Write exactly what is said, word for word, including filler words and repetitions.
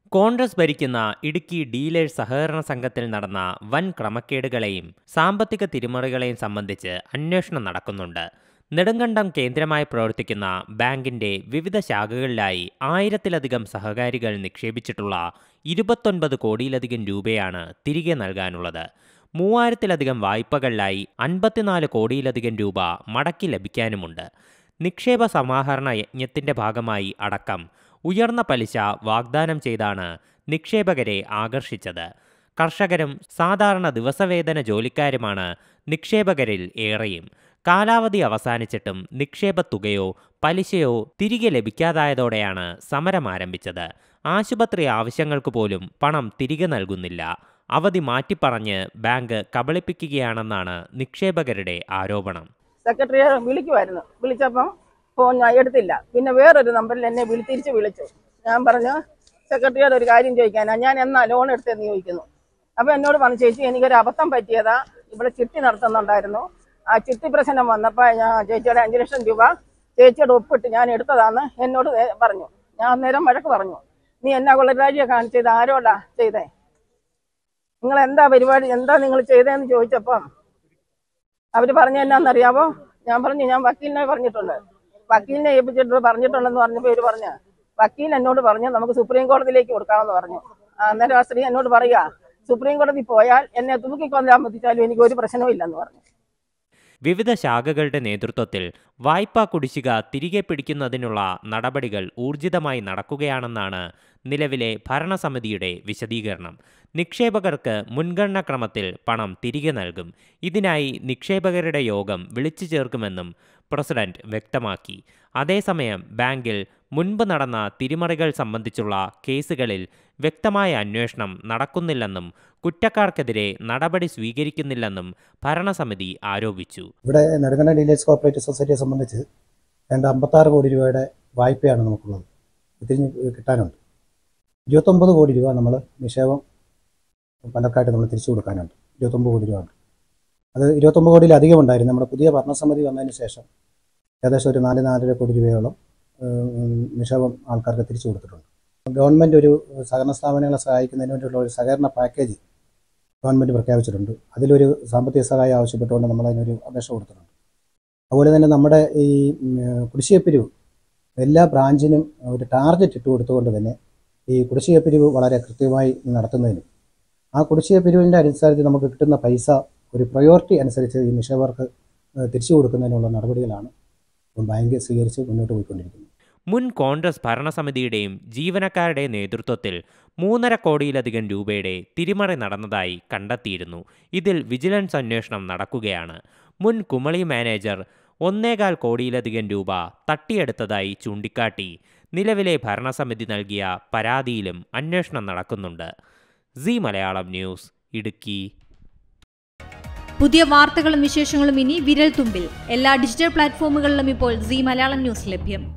കോൺഗ്രസ് ഭരിക്കുന്ന ഇടുക്കി ഡീലേഴ്സ് സഹകരണ സംഘത്തിൽ നടന്ന വൻ ക്രമക്കേടുകളെയും സാമ്പത്തിക തിരിമറികളെയും സംബന്ധിച്ച് അന്വേഷണം നടക്കുന്നുണ്ട്. നെടുങ്കണ്ടം കേന്ദ്രമായി പ്രവർത്തിക്കുന്ന ബാങ്കിന്റെ വിവിധ ശാഖകളിലായി ആയിരത്തിലധികം സഹകാരികൾ നിക്ഷേപിച്ചിട്ടുള്ള ഇരുപത്തൊൻപത് കോടിയിലധികം രൂപയാണ് തിരികെ നൽകാനുള്ളത്. മൂവായിരത്തിലധികം വായ്പകളിലായി അൻപത്തിനാല് കോടിയിലധികം രൂപ മടക്കി ലഭിക്കാനുമുണ്ട്. നിക്ഷേപ സമാഹരണ യജ്ഞത്തിന്റെ ഭാഗമായി അടക്കം ഉയർന്ന പലിശ വാഗ്ദാനം ചെയ്താണ് നിക്ഷേപകരെ ആകർഷിച്ചത്. കർഷകരും സാധാരണ ദിവസവേതന ജോലിക്കാരുമാണ് നിക്ഷേപകരിൽ ഏറെയും. കാലാവധി അവസാനിച്ചിട്ടും നിക്ഷേപ തുകയോ പലിശയോ തിരികെ ലഭിക്കാതായതോടെയാണ് സമരം ആരംഭിച്ചത്. ആശുപത്രി ആവശ്യങ്ങൾക്ക് പോലും പണം തിരികെ നൽകുന്നില്ല. അവധി മാറ്റിപ്പറഞ്ഞ് ബാങ്ക് കബളിപ്പിക്കുകയാണെന്നാണ് നിക്ഷേപകരുടെ ആരോപണം. സെക്രട്ടറിയെ വിളിക്കുമായിരുന്നു. വിളിച്ചപ്പം ഫോൺ ഞാൻ എടുത്തില്ല. പിന്നെ വേറൊരു നമ്പറിൽ എന്നെ വിളി തിരിച്ച് വിളിച്ചു. ഞാൻ പറഞ്ഞു സെക്രട്ടറിയോട് ഒരു കാര്യം ചോദിക്കാനാ, ഞാൻ എന്നാ ലോൺ എടുത്തെന്ന് ചോദിക്കുന്നു. അപ്പം എന്നോട് പറഞ്ഞു, ചേച്ചി എനിക്കൊരു അബദ്ധം പറ്റിയതാ, ഇവിടെ ചിട്ടി നടത്തുന്നുണ്ടായിരുന്നു. ആ ചിട്ടി പ്രശ്നം വന്നപ്പോൾ ഞാൻ ചേച്ചിയുടെ അഞ്ച് ലക്ഷം രൂപ ചേച്ചിയുടെ ഒപ്പിട്ട് ഞാൻ എടുത്തതാന്ന് എന്നോട് പറഞ്ഞു. ഞാൻ അന്നേരം വഴക്ക് പറഞ്ഞു, നീ എന്നാ കൊള്ളരാജിയെ കാണിച്ചത്, ആരോടാ ചെയ്തേ, നിങ്ങൾ എന്താ പരിപാടി, എന്താ നിങ്ങൾ ചെയ്തതെന്ന് ചോദിച്ചപ്പം അവർ പറഞ്ഞു എന്നാന്നറിയാവോ. ഞാൻ പറഞ്ഞു ഞാൻ വക്കീലിനെ പറഞ്ഞിട്ടുണ്ട്, വക്കീലിനെ ഏൽപ്പിച്ചിട്ട് പറഞ്ഞിട്ടുണ്ടെന്ന് പറഞ്ഞപ്പോൾ ഇവർ പറഞ്ഞു, വക്കീൽ എന്നോട് പറഞ്ഞു നമുക്ക് സുപ്രീം കോടതിയിലേക്ക് കൊടുക്കാമെന്ന് പറഞ്ഞു. അന്നേരം ആ സ്ത്രീ എന്നോട് പറയുക, സുപ്രീം കോടതി പോയാൽ എന്നെ തൂക്കിക്കൊല്ലാൻ പറ്റിച്ചാലും എനിക്ക് ഒരു പ്രശ്നവും ഇല്ലെന്ന് പറഞ്ഞു. വിവിധ ശാഖകളുടെ നേതൃത്വത്തിൽ വായ്പാ കുടിശ്ശിക തിരികെ പിടിക്കുന്നതിനുള്ള നടപടികൾ ഊർജിതമായി നടക്കുകയാണെന്നാണ് നിലവിലെ ഭരണസമിതിയുടെ വിശദീകരണം. നിക്ഷേപകർക്ക് മുൻഗണനാ ക്രമത്തിൽ പണം തിരികെ നൽകും. ഇതിനായി നിക്ഷേപകരുടെ യോഗം വിളിച്ചു ചേർക്കുമെന്നും പ്രസിഡന്റ് വ്യക്തമാക്കി. അതേസമയം ബാങ്കിൽ മുൻപ് നടന്ന തിരിമറികൾ സംബന്ധിച്ചുള്ള കേസുകളിൽ വ്യക്തമായ അന്വേഷണം നടക്കുന്നില്ലെന്നും കുറ്റക്കാർക്കെതിരെ നടപടി സ്വീകരിക്കുന്നില്ലെന്നും ഭരണസമിതി ആരോപിച്ചു. ഇവിടെ നെടുങ്കണ്ടം ഡീലേഴ്സ് കോഓപ്പറേറ്റീവ് സൊസൈറ്റിയെ സംബന്ധിച്ച് രണ്ട് അമ്പത്താറ് കോടി രൂപയുടെ വായ്പയാണ് നമുക്കുള്ളത്. ഇതിന് കിട്ടാനുണ്ട്. ഇരുപത്തൊമ്പത് കോടി രൂപ നമ്മൾ നിക്ഷേപം പലർക്കായിട്ട് നമ്മൾ തിരിച്ചു കൊടുക്കാനുണ്ട്. ഇരുപത്തൊമ്പത് കോടി രൂപ ഉണ്ട്. അത് ഇരുപത്തൊമ്പത് കോടിയിലധികം ഉണ്ടായിരുന്നു. നമ്മുടെ പുതിയ ഭരണസമിതി വന്നതിന് ശേഷം ഏകദേശം ഒരു നാല് നാലര കോടി രൂപയോളം നിക്ഷേപം ആൾക്കാർക്ക് തിരിച്ചു കൊടുത്തിട്ടുണ്ട്. ഗവൺമെൻറ് ഒരു സഹകരണ സ്ഥാപനങ്ങളെ സഹായിക്കുന്നതിന് വേണ്ടിയുള്ള ഒരു സഹകരണ പാക്കേജ് ഗവൺമെൻറ് പ്രഖ്യാപിച്ചിട്ടുണ്ട്. അതിലൊരു സാമ്പത്തിക സഹായം ആവശ്യപ്പെട്ടുകൊണ്ട് നമ്മളതിനൊരു അപേക്ഷ കൊടുത്തിട്ടുണ്ട്. അതുപോലെ തന്നെ നമ്മുടെ ഈ കുടിശ്ശിക പിരിവ് എല്ലാ ബ്രാഞ്ചിനും ഒരു ടാർഗറ്റ് ഇട്ട് കൊടുത്തുകൊണ്ട് തന്നെ ഈ കുടിശ്ശിക പിരിവ് വളരെ കൃത്യമായി നടത്തുന്നതിനും ആ കുടിശ്ശിക പിരിവിൻ്റെ അടിസ്ഥാനത്തിൽ നമുക്ക് കിട്ടുന്ന പൈസ ഒരു പ്രയോറിറ്റി അനുസരിച്ച് ഈ നിക്ഷേപകർക്ക് തിരിച്ചു കൊടുക്കുന്നതിനുള്ള നടപടികളാണ് ബാങ്ക് സ്വീകരിച്ച് മുന്നോട്ട് പോയിക്കൊണ്ടിരിക്കുന്നത്. മുൻ കോൺഗ്രസ് ഭരണസമിതിയുടെയും ജീവനക്കാരുടെയും നേതൃത്വത്തിൽ മൂന്നര കോടിയിലധികം രൂപയുടെ തിരിമറി നടന്നതായി കണ്ടെത്തിയിരുന്നു. ഇതിൽ വിജിലൻസ് അന്വേഷണം നടക്കുകയാണ്. മുൻ കുമളി മാനേജർ ഒന്നേകാൽ കോടിയിലധികം രൂപ തട്ടിയെടുത്തതായി ചൂണ്ടിക്കാട്ടി നിലവിലെ ഭരണസമിതി നൽകിയ പരാതിയിലും അന്വേഷണം നടക്കുന്നുണ്ട്. Zee Malayalam news, Idukki. പുതിയ വാർത്തകളും വിശേഷങ്ങളും ഇനി വിരൽ തുമ്പിൽ. എല്ലാ ഡിജിറ്റൽ പ്ലാറ്റ്ഫോമുകളിലും ഇപ്പോൾ സീ മലയാളം ന്യൂസ് ലഭ്യം.